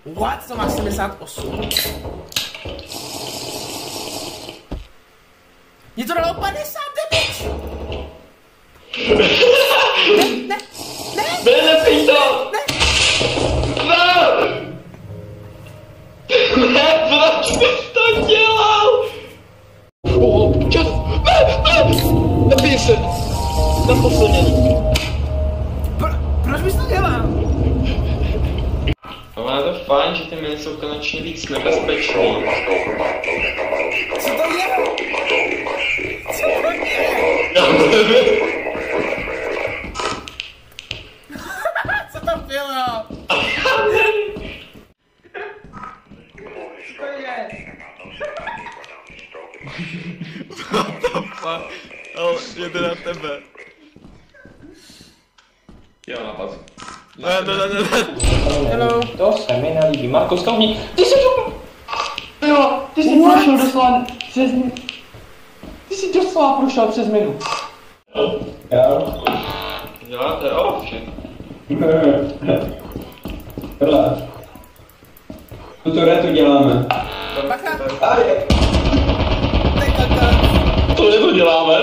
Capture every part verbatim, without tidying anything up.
What? To má sedmdesát osm. Mně to dalo padesát, damage! Ne, ne, ne! Benefit to! Ne! Ne! Ne, proč bys to dělal? Oh, čas! Ne, ne! Nebij se! Na poslední. Pro, proč bys to dělal? Ale je to fajn, že ty miny jsou konečně víc nebezpečný. Co to je? Co to je? Já nevím. Co to bylo? Co to je? What the fuck? Ale jede na tebe. Jo, napad. Ne, ne, ne, ne, ne. Hello. To se mi nelíbí. Marko, stoupni. Ty jsi tu! Jo, ty jsi prošel doslova přes... Ty jsi doslova prošel přes minu. Jo. Děláte off, že? Tohle. Tuto retu děláme. Bacha. Tady. To je to děláme.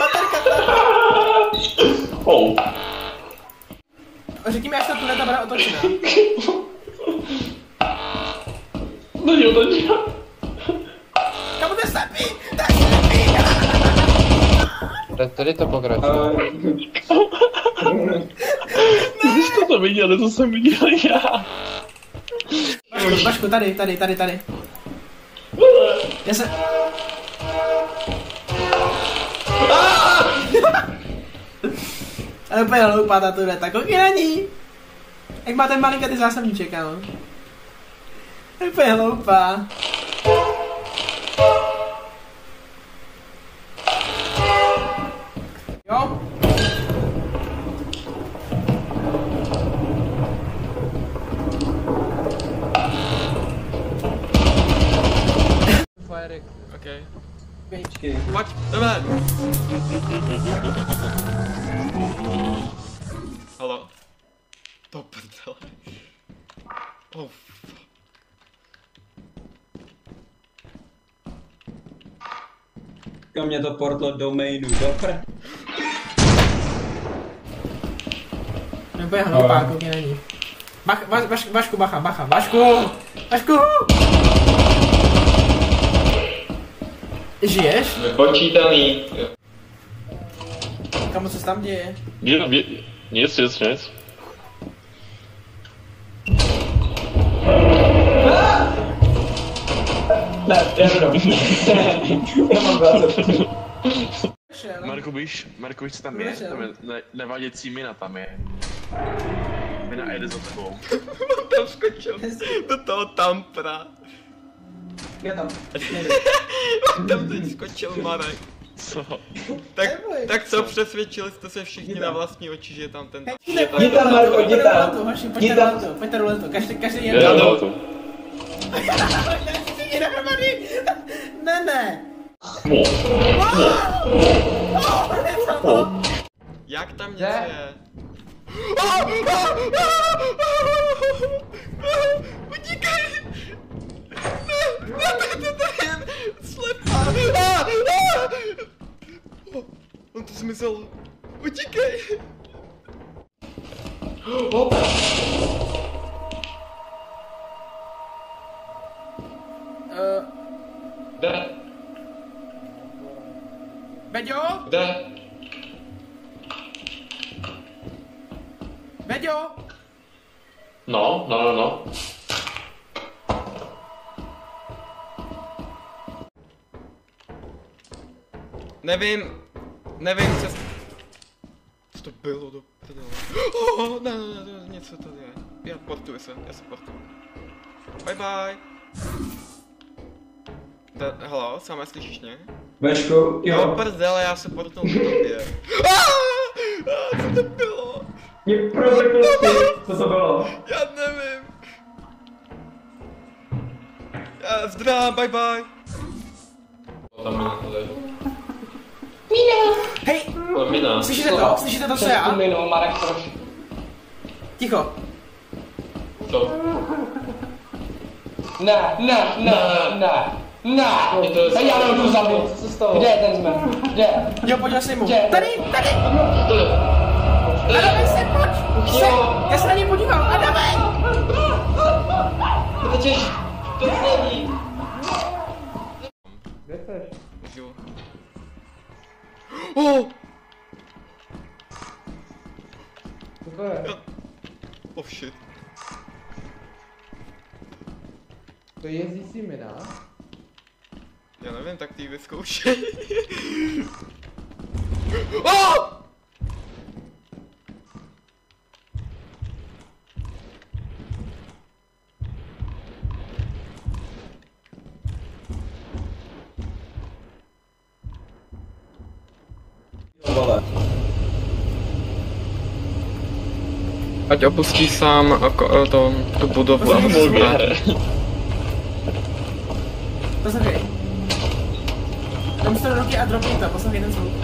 Oh. Řekni mi, až ta tuneta bude otočená. Není otočená. Kamu to je slepý? To je slepý! Tady to pokračuje. Ty jsi to viděl, to jsem viděl já. Vašku, Vašku, tady, tady, tady, tady. Já se... Ale úplně hloupá ta tuneta, koukej na ní! Jak má ten malinkatý zásobníček, ano. Úplně hloupá. Jo? Firek, okej. Běčky. Pojď, jdeme! Halo. To prdele. Oh, fuck. Kam mě to portlo domainu, dobře. Úplně hloupá, koukej na ní. Bach, vaš, vaš, Vašku, bacha, bacha, Vašku! Vašku! Žiješ? Nepočítaný. Kamu, co se tam děje? Je, je, nic, nic, nic. Ne, já jdu. Já mám vrát. Marko, víš, Marko, víš, co tam je? Tam je ne, nevaděcí mina, tam je. Mina jede za tebou. Tam skočil do toho tampra. Já tam. Tam teď skočil Marek. Co? Tak, tak co, přesvědčili jste se všichni na vlastní oči, že je tam ten... Jdi tam, Marko, jdi tam. Pojďte do letu, pojďte do letu, každý, každý jen Já do do letu. Všichni dohromady. Ne, ne. Jak tam něco je? Utíkej! Ne, ne, to je jen slepá! On to zmizel. Utíkej! Kde? Beďo? Kde? Beďo? No, no, no, no. Nevím, nevím, co... Co to bylo do prdele? Oh, ne, ne, ne, něco tady je. Já portuji se, já se portuji. Bye bye. Da, halo, samé slyšíš mě? Vašku, Jo, jo. prdele, já se portuji k tobě. Ah, co to bylo? Mě prozekl si, co to bylo? Já nevím. Já zdrám, bye bye. Tam mina tady. Hej, Ale mina. slyšíte to? Slyšíte to, co já? Minu, Marek prošel. Ticho. Co? Ne, ne, ne, ne, ne. Hej, já nemůžu zabít. Co se stalo? Kde je ten zmrt? Kde? Jo, pojď se mu. Kde? Tady, tady. Adame, se, pojď. Se, já se na něj podívám. Adame. Protože to není. Kde seš? Jo. Oh! Co to je? Oh shit. To jezdí si mi, ne? Já nevím, tak ty ji vyzkoušej. Oh! Ať opustí sám ako, to, tu budovu a zbrát. Poslouchej. Dám si to do ruky a dropnu to, poslouchej ten zvuk.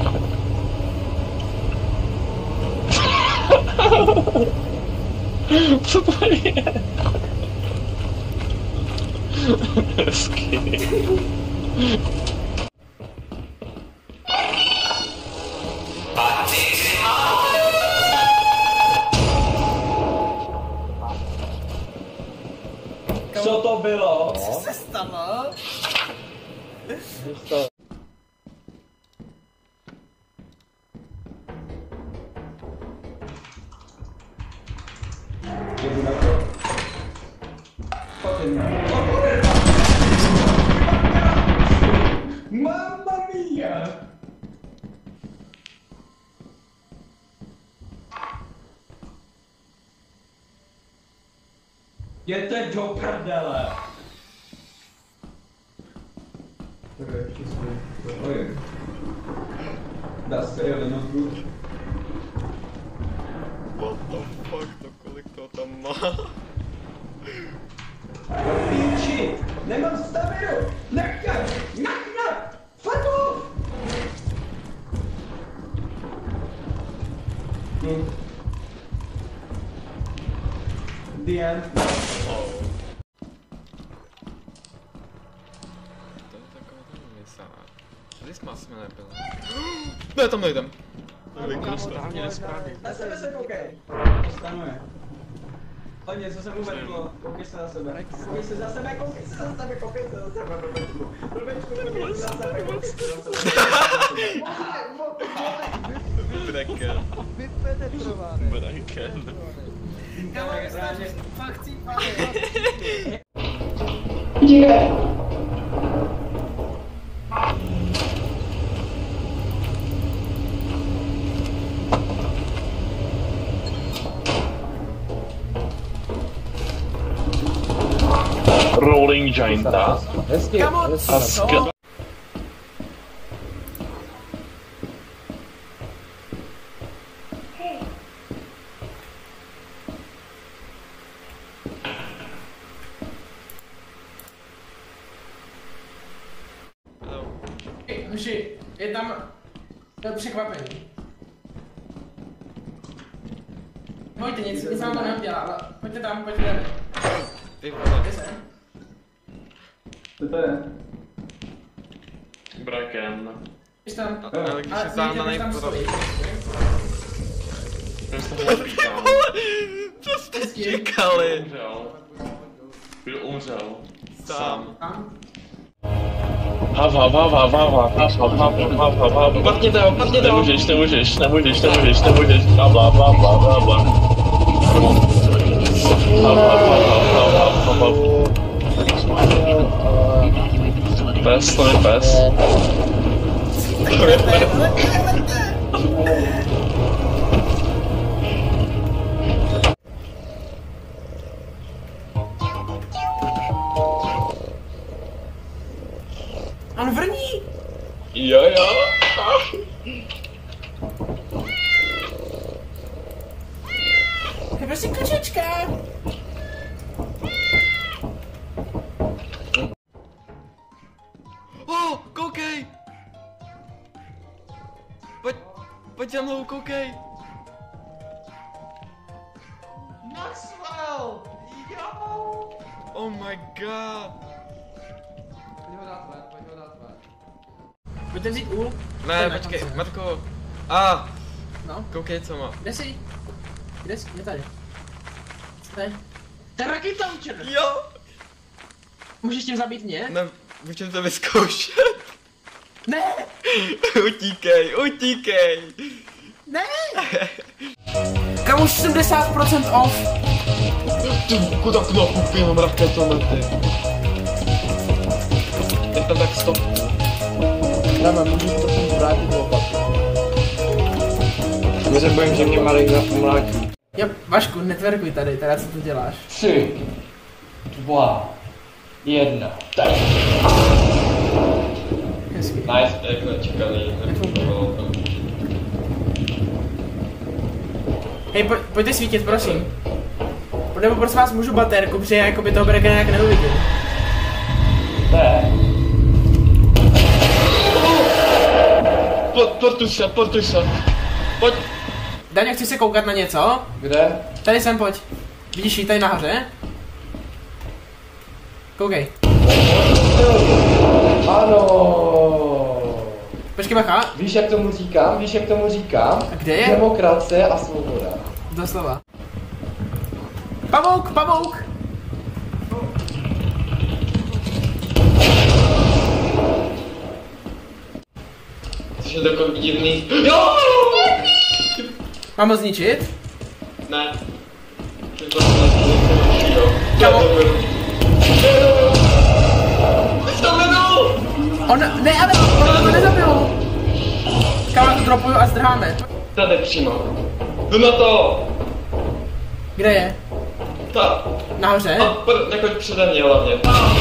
Co to je? Hezky. Co to bylo? Co se stalo? Mamma mia! Jděte do prdele! To je čistý. To je. Dá se jeden na druhou. What the fuck, to kolik toho tam má? Píči! Nemám staminu! Nechtěl! Nechtěl! Fatu! Hm. The end. Oh. To je taková misa. Tady jsme nebyli. Ne, tam nejdem. Na sebe se koukej. Dostanu je. O něco se mu vedlo. Koukej se za sebe. Koukej se za sebe, koukej se za sebe, koukej se za sebe, blbečku. Blbečku, koukej se za sebe, koukej se za sebe. Breker. Vypenetrovaný. Breker. Já mám stále fakt cípali. Je. Rolling Gianta. Hezky, Kamo, hezky. A sk- Hello. Hej, hoši, je tam to je překvapení. Pojďte, nic, nic vám to neudělá, ale pojďte tam, pojďte tam. Ty vole. Pojďte se. Co to je? Braken. Když tam. A- Ale když je Ale záhnanej vidíte, pro... tam stojí. Ten se ho napíkal. Co jste čekali? Umřel. Byl umřel. Sám. Tam. Hav, hav, hav, hav, hav, hav, hav, hav, hav, hav, hav, hav. Patně to, patně to. Nemůžeš, nemůžeš, nemůžeš, nemůžeš, nemůžeš, bla, bla, bla, bla, bla, bla. Hav, hav, hav, hav, hav, hav, hav. Pes, to je pes. To je pes. On vrní! Jo, jo. To je prostě kočička! Oh, koukej! Pojď, pojď za mnou, koukej! Maxwell! Jo! Oh my god. Pojď ho dát ven, pojď ho dát ven. Pojďte vzít úl. Ne, počkej, Matko. A, No, koukej, co má. kde jsi? Kde jsi? Je tady. Ne. To je Rocket Launcher! Jo. Můžeš tím zabít mě? Ne, můžeme to vyzkoušet. Ne! Utíkej, utíkej. Ne! Kam už sedmdesát procent off. Ty kuda knapu jenom raketomety. Je tam tak stop. Dáme, můžu prosím vrátit do opaku. My se bojím, že mě malý mlátí. Jo, Vašku, netverkuj tady, teda co tu děláš? Tři, dva, jedna. Tak. Hezky. Nice, jak nečekaný, nefungovalo to. Hej, poj pojďte svítit, prosím. Nebo prosím vás, můžu baterku, protože já jako by toho brega nějak neuvidím. Ne. Portuj se, portuj se. Pojď. Daňo, chceš se koukat na něco? Kde? Tady sem, pojď. Vidíš ji tady nahoře? Koukej. Ano. Počkej, bacha. Víš, jak tomu říkám? Víš, jak tomu říkám? A kde je? Demokracie a svoboda. Doslova. Pavouk, pavouk! Jsi takový divný. Jo! Mám ho zničit? Ne. Ty to nezničíš, jo. Kamo? Ty to minul! On, ne, ale on to nezabil. Kámo, to dropuju a zdrháme. Tady přímo. Jdu na to! Kde je? Tak. Nahoře? A pr- nechoď přede mě hlavně.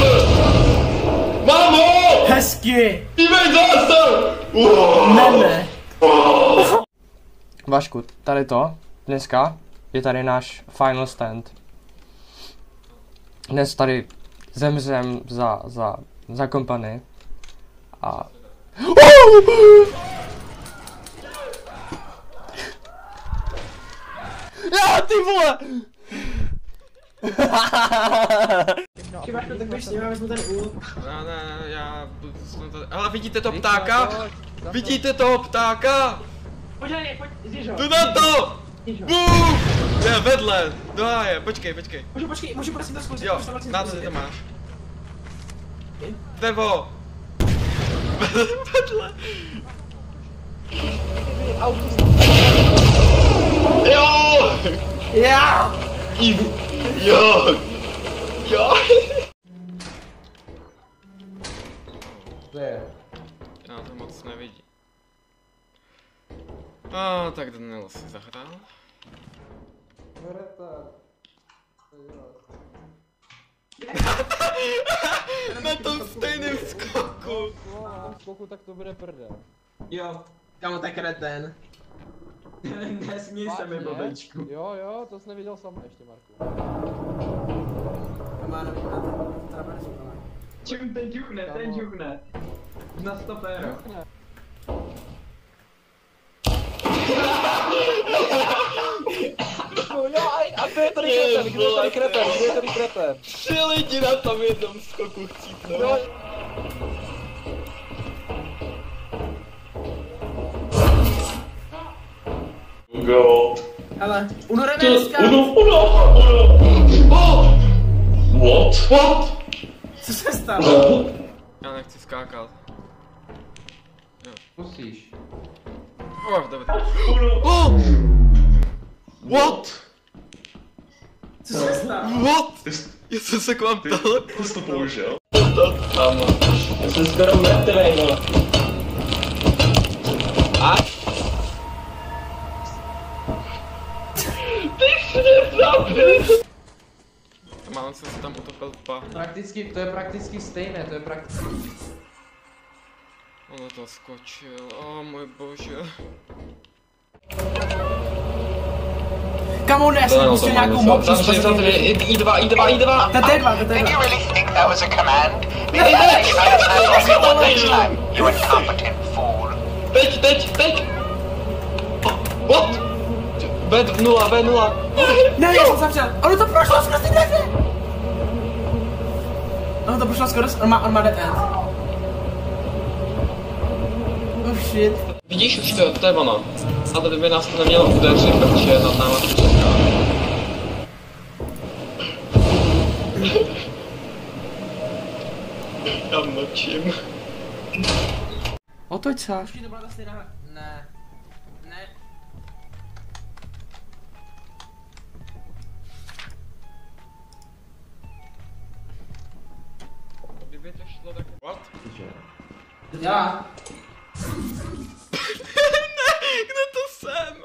Mámo! Hezky! Dívej zase! Ne, ne. Vašku, tady to, dneska je tady náš final stand. Dnes tady zemřem za, za, za kompany. A... Já, ty vole! Chybašku, tak běž s ním, já vezmu ten úl. Ne, ne, já jsem tady. Ale vidíte to ptáka? Vidíte toho ptáka? Počkej, pojď, zjíž ho. Jdu na to! Zjíž ho. Bum! Je, vedle, do háje, počkej, počkej. Můžu, počkej, můžu prosím to zkusit? Jo, Můžu to prosím na co zkusit? to máš? Vevo! Vedle! Jo! Já! Jo! Jo! To je. Já to moc nevidí. A tak Daniel si zahrál. Na tom stejném skoku! Skoku, tak to bude prdel. Jo. Kámo, tak kretén. Nesmí se mi, blbečku. Jo, jo, to jsi neviděl sama ještě, Marku. Kamára, vidím na to. Traversu, kamára. Čím ten ťukne, ten ťukne. Na stopéro. Jo, a to je tady kreten, kde je tady kreten, kde je tady kreten? Tři lidi na tom jednom skoku chcípnou. Jo. Go. Hele, Uno reverska! Uno, uno, uno. Oh! What? What? Co se stalo? Já nechci skákat. Musíš. Oh, dobrý. Oh! What? Co se stalo? What? Já jsem se k vám ptal. Ty jsi to použil? Ano. Já jsem skoro mrtvej, no. A? Ty jsi mě zabil! Málem jsem se tam utopil v bahně. Prakticky, to je prakticky stejné, to je prakticky... Ono to skočil, o můj bože. Kamo, ne, já jsem pustil nějakou mobku. Zavři, zavři, I dva, I dva, I dva. To je dva, to je Did you dva. really think that was a command? You better you one next time, you incompetent fool. Teď, teď, teď! What? B nula, B nula. Ne, já jsem zavřel. Ono to prošlo skrz ty dveře. No to prošlo skoro, on má, on má dead end. Oh shit. Vidíš, už to, to je ono. A tady by nás to nemělo udeřit, protože nad náma to čeká. Já mlčím. Otoč se. Počkej, to byla ta stejná... Ne. Ne. Kdyby to šlo tak... What? Já. Ne, kde to jsem?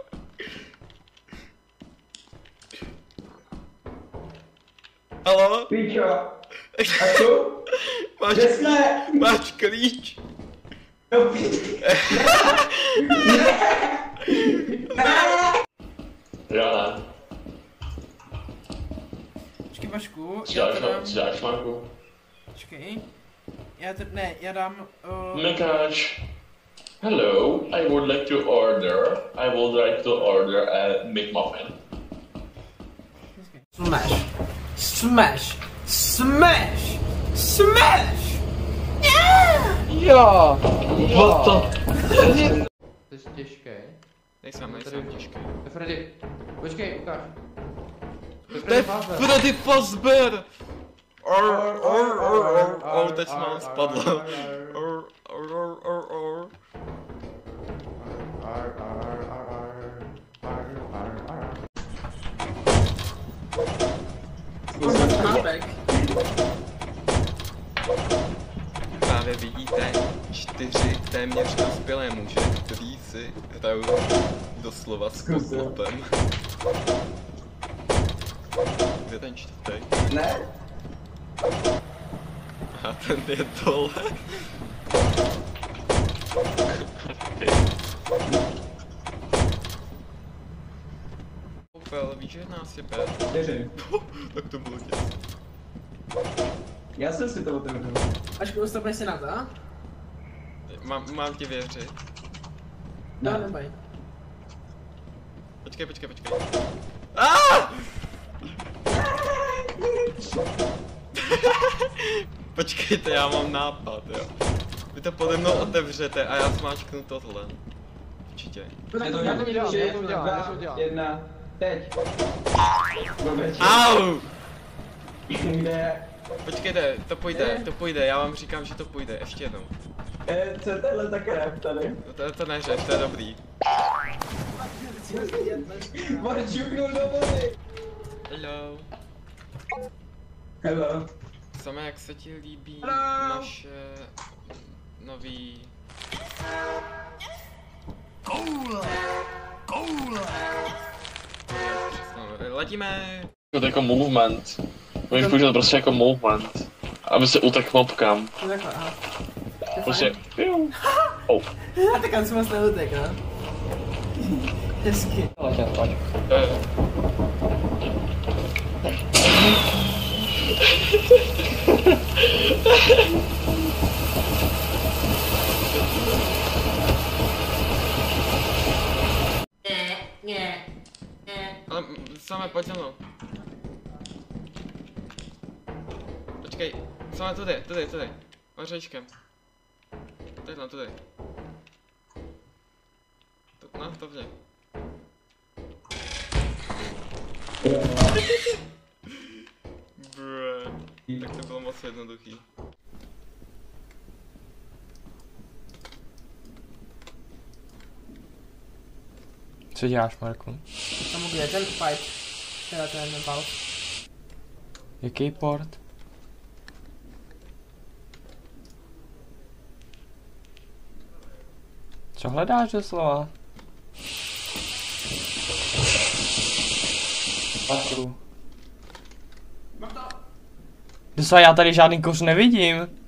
Haló? Píčo. A tu? Máš, Kde jsme? máš klíč? No píč. Já ne. Počkej, Vašku. Co Já děláš, to dám... co děláš, Marku? Počkej. Já to... Ne, já dám... Uh... Mekáč. Hello, I would like to order. I would like to order a McMuffin. Smash. Smash. Smash. Smash. Jo! What the? To je těžké. Nejsem, nejsem těžký. Freddy, počkej, ukáž. To je Freddy Fazbear! Or, or, or, or, or, teď mám spadlo. Or, or, or, or, or. Chápek. Právě vidíte čtyři téměř dospělé muže, kteří si hrajou doslova s kotlopem. Kde ten čtvrtý? Ne? A ten je dole. Opel, víš, že nás je pět? Věřím. Tak to bylo těsně. Já jsem si to otevřel. Vašku, ustupnej si na to, a? Mám, mám ti věřit. No, nebaj. Počkej, počkej, počkej. Ah! Počkejte, já mám nápad, jo. Vy to pode mnou otevřete a já smáčknu tohle. Určitě. Je to Já to udělám, já to udělám, já to dva, udělám. jedna, teď. Dobře. Au! Kde je? Počkejte, to půjde, to půjde, já vám říkám, že to půjde, ještě jednou. Eh, co je tenhle ta krev tady? To, to neřeš, to je dobrý. Máš čuknul do vody. Hello. Hello. Samé, jak se ti líbí Hello. naše nový... Přesně, letíme! To je jako movement. Můžeš použít prostě jako movement. Aby se utekl mobkám. To je takhle, aha. Prostě... piu. Oh. A tak on si moc neutek, no. Hezky. Letět, pojď. Eh, Ale samé, pojď za mnou. Počkej, samé tudy, tudy, tudy. Ořečkem. Takhle, tudy. Tu- No, to vně. Bruh. Tak to bylo moc jednoduchý. Co děláš, Marku? Tam kde je ten pipe. Teda ten valve. Jaký port? Co hledáš doslova? Marku. Doslova já tady žádný koř nevidím.